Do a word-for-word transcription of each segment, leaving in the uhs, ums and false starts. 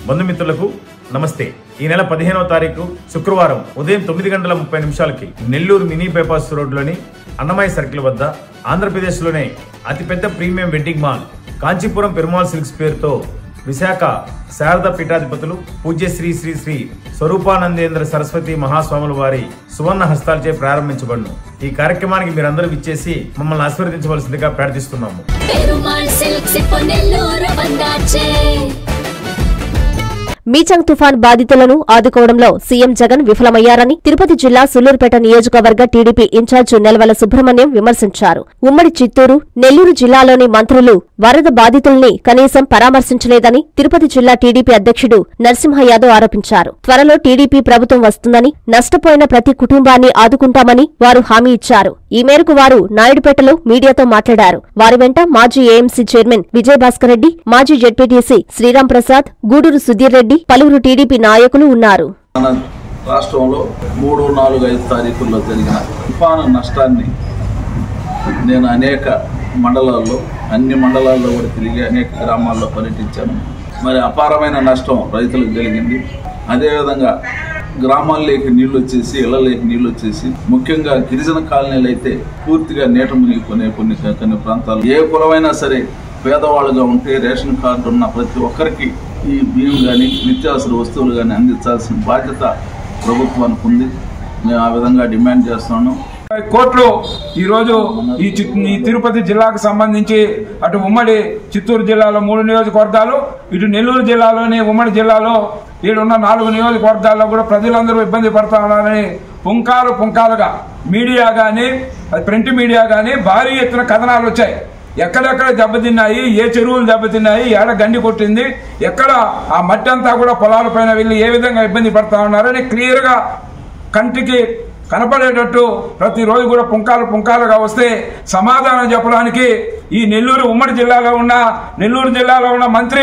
బంధుమిత్రులకు నమస్తే। ఈ నెల పదిహేనవ తారీఖు శుక్రవారం ఉదయం తొమ్మిది గంటల ముప్పై నిమిషాలకి నెల్లూరు మినీ బైపాస్ రోడ్లోని అన్నమయ్య సర్కిల్ వద్ద ఆంధ్రప్రదేశ్లోనే అతిపెద్ద premium wedding mall Kanchipuram Perumal silks పేరుతో విశాఖ శారద పీఠాధిపతులు పూజ్య శ్రీ శ్రీ శ్రీ స్వరూపానందేంద్ర సరస్వతి మహాస్వాముల వారి సువర్ణ హస్తాలచే ప్రారంభించబడును। ఈ కార్యక్రమానికి మీరందరూ విచ్చేసి మమ్మల్ని ఆశీర్వదించవలసిందిగా ప్రార్థిస్తున్నాము। మీచంగ్ తుఫాన్ బాధితులను ఆదుకోవడంలో సీఎం జగన్ విఫలమయ్యారని తిరుపతి జిల్లా సుళ్లూరుపేట నియోజకవర్గ టీడీపీ ఇన్ఛార్జ్ నెలవల సుబ్రహ్మణ్యం విమర్శించారు। ఉమ్మడి చిత్తూరు, నెల్లూరు జిల్లాలోని మంత్రులు వరద బాధితుల్ని కనీసం పరామర్శించలేదని తిరుపతి జిల్లా టీడీపీ అధ్యక్షుడు నరసింహ యాదవ్ ఆరోపించారు। త్వరలో టీడీపీ ప్రభుత్వం వస్తుందని, నష్టపోయిన ప్రతి కుటుంబాన్ని ఆదుకుంటామని వారు హామీ ఇచ్చారు। ఈ మేరకు వారు నాయుడుపేటలో మీడియాతో మాట్లాడారు। వారి వెంట మాజీ ఏఎంసీ చైర్మన్ విజయభాస్కర్ రెడ్డి, మాజీ జెడ్పీటీసీ శ్రీరామ్ ప్రసాద్, గూడూరు సుధీర్ రెడ్డి, పలువురు టీడీపీ నాయకులు ఉన్నారు। రాష్ట్రంలో మూడు నాలుగు ఐదు తారీఖుల్లో జరిగిన తుఫాను నష్టాన్ని నేను అనేక మండలాల్లో అన్ని మండలాల్లో కూడా తిరిగి అనేక గ్రామాల్లో పర్యటించాను। మరి అపారమైన నష్టం రైతులకు జరిగింది। అదేవిధంగా గ్రామాల్లోకి నీళ్లు వచ్చేసి ఇళ్లలోకి నీళ్లు వచ్చేసి ముఖ్యంగా గిరిజన కాలనీలు అయితే పూర్తిగా నీట మునిగిపోయిన కొన్ని కొన్ని ప్రాంతాలు ఏ కులమైనా సరే పేదవాళ్ళుగా ఉంటే రేషన్ కార్డు ఉన్న ప్రతి ఒక్కరికి ఈ బియ్యం కానీ నిత్యావసర వస్తువులు కానీ అందించాల్సిన బాధ్యత ప్రభుత్వానికి ఉంది। మేము ఆ విధంగా డిమాండ్ చేస్తున్నాను। కోట్లు ఈరోజు ఈ ఈ తిరుపతి జిల్లాకు సంబంధించి అటు ఉమ్మడి చిత్తూరు జిల్లాలో మూడు నియోజకవర్గాలు, ఇటు నెల్లూరు జిల్లాలోని ఉమ్మడి జిల్లాలో ఈడున్న నాలుగు నియోజకవర్గాల్లో కూడా ప్రజలందరూ ఇబ్బంది పడతా ఉన్నారని పుంకాలు పుంకాలుగా మీడియా కానీ ప్రింట్ మీడియా కానీ భారీ ఎత్తున కథనాలు వచ్చాయి। ఎక్కడెక్కడ దెబ్బతిన్నాయి, ఏ చెరువులు దెబ్బతిన్నాయి, ఏడ గండి కొట్టింది, ఎక్కడ ఆ మట్టి అంతా కూడా పొలాలపైన వెళ్ళి ఏ విధంగా ఇబ్బంది పడతా ఉన్నారని క్లియర్గా కంటికి కనపడేటట్టు ప్రతిరోజు కూడా పుంకాలు పుంకాలుగా వస్తే సమాధానం చెప్పడానికి ఈ నెల్లూరు ఉమ్మడి జిల్లాలో ఉన్న నెల్లూరు జిల్లాలో ఉన్న మంత్రి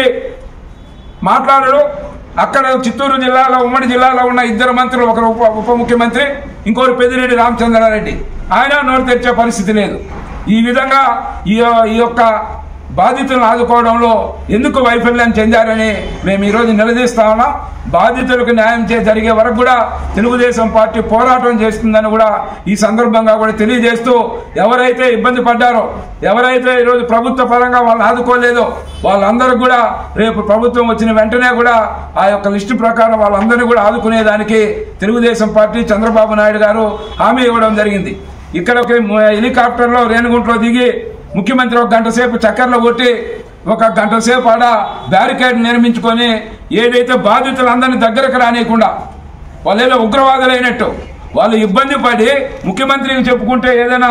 మాట్లాడరు। అక్కడ చిత్తూరు జిల్లాలో ఉమ్మడి జిల్లాలో ఉన్న ఇద్దరు మంత్రులు, ఒకరు ఉప ఉప ముఖ్యమంత్రి, ఇంకొకరు పెద్దిరెడ్డి రామచంద్రారెడ్డి, ఆయన నోరు తెరిచే పరిస్థితి లేదు। ఈ విధంగా ఈ యొక్క బాధితులను ఆదుకోవడంలో ఎందుకు వైఫల్యం చెందారని మేము ఈరోజు నిలదీస్తా ఉన్నాం। బాధితులకు న్యాయం చే జరిగే వరకు కూడా తెలుగుదేశం పార్టీ పోరాటం చేస్తుందని కూడా ఈ సందర్భంగా కూడా తెలియజేస్తూ, ఎవరైతే ఇబ్బంది పడ్డారో, ఎవరైతే ఈరోజు ప్రభుత్వ పరంగా వాళ్ళని ఆదుకోలేదో వాళ్ళందరూ కూడా రేపు ప్రభుత్వం వచ్చిన వెంటనే కూడా ఆ యొక్క లిస్టు ప్రకారం వాళ్ళందరినీ కూడా ఆదుకునేదానికి తెలుగుదేశం పార్టీ చంద్రబాబు నాయుడు గారు హామీ ఇవ్వడం జరిగింది। ఇక్కడ ఒక హెలికాప్టర్లో రేణిగుంటలో దిగి ముఖ్యమంత్రి ఒక గంట సేపు చక్కర్లో కొట్టి ఒక గంట సేపు ఆడ బ్యారికేడ్ నిర్మించుకొని ఏదైతే బాధితులందరినీ దగ్గరకు రానియకుండా వాళ్ళేదో ఉగ్రవాదులైనట్టు వాళ్ళు ఇబ్బంది పడి ముఖ్యమంత్రికి చెప్పుకుంటే ఏదైనా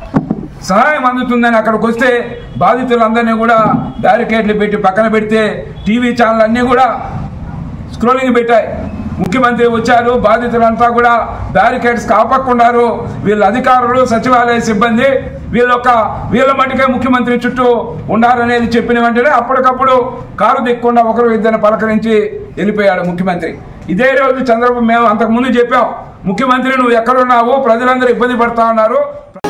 సహాయం అందుతుందని అక్కడికి వస్తే బాధితులందరినీ కూడా బ్యారికేడ్లు పెట్టి పక్కన పెడితే టీవీ ఛానల్ అన్నీ కూడా స్క్రోలింగ్ పెట్టాయి। ముఖ్యమంత్రి వచ్చారు, బాధితులంతా కూడా బ్యారికేడ్స్ కాపక్కున్నారు, వీళ్ళ అధికారులు సచివాలయ సిబ్బంది వీళ్ళొక్క వీళ్ళ మటుకే ముఖ్యమంత్రి చుట్టూ ఉండాలనేది చెప్పిన వెంటనే అప్పటికప్పుడు కారు దిక్కుండా ఒకరు ఇద్దరిని పలకరించి వెళ్ళిపోయాడు ముఖ్యమంత్రి। ఇదే రోజు చంద్రబాబు మేము అంతకుముందు చెప్పాం, ముఖ్యమంత్రి నువ్వు ఎక్కడున్నావు, ప్రజలందరూ ఇబ్బంది పడతా ఉన్నారు।